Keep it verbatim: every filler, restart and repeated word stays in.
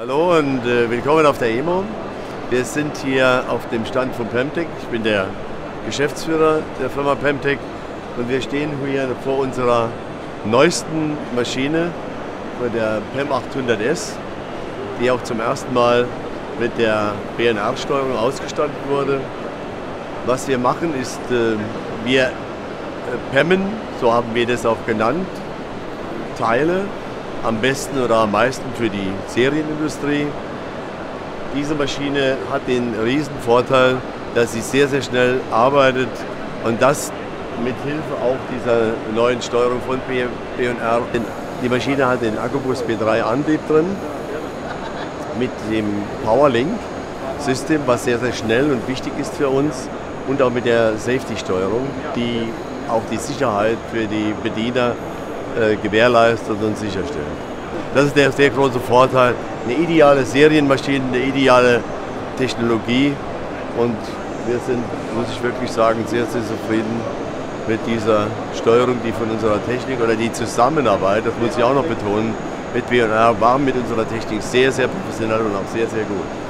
Hallo und äh, willkommen auf der E M O. Wir sind hier auf dem Stand von Pemtec. Ich bin der Geschäftsführer der Firma Pemtec und wir stehen hier vor unserer neuesten Maschine, vor der PEM achthundert S, die auch zum ersten Mal mit der B N R-Steuerung ausgestattet wurde. Was wir machen ist, äh, wir äh, PEMmen, so haben wir das auch genannt, Teile, am besten oder am meisten für die Serienindustrie. Diese Maschine hat den riesen Vorteil, dass sie sehr, sehr schnell arbeitet und das mit Hilfe auch dieser neuen Steuerung von B N R. Die Maschine hat den Accubus B drei Antrieb drin mit dem PowerLink-System, was sehr, sehr schnell und wichtig ist für uns, und auch mit der Safety-Steuerung, die auch die Sicherheit für die Bediener äh, gewährleistet und sicherstellt. Das ist der sehr große Vorteil. Eine ideale Serienmaschine, eine ideale Technologie, und wir sind, muss ich wirklich sagen, sehr, sehr zufrieden mit dieser Steuerung, die von unserer Technik oder die Zusammenarbeit, das muss ich auch noch betonen, mit B N R war mit unserer Technik sehr, sehr professionell und auch sehr, sehr gut.